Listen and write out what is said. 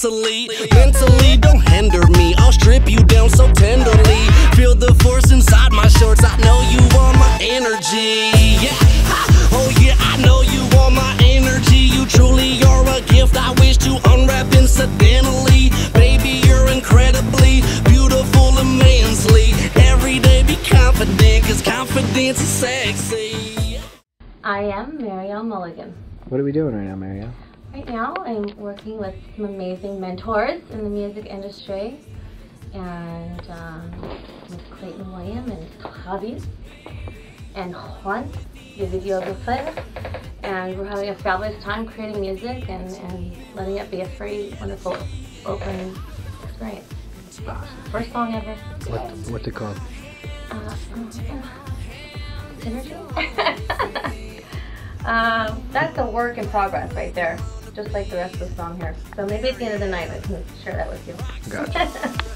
mentally. Mentally, don't hinder me. I'll strip you down so tenderly. Feel the force inside my shorts. I know you want my energy. Yeah, oh yeah, I know you want my energy. You truly are a gift I wish to unwrap incidentally. Baby, you're incredibly beautiful immensely. Every day be confident, cause confidence is sexy. I am Marielle Mulligan. What are we doing right now, Marielle? Right now I'm working with some amazing mentors in the music industry, and with Clayton William and Javi and Juan, the videographer, and we're having a fabulous time creating music and letting it be a free, wonderful, open experience. First song ever. What's it called? Synergy? That's a work in progress right there, just like the rest of the song here. So maybe at the end of the night I can share that with you. Gotcha.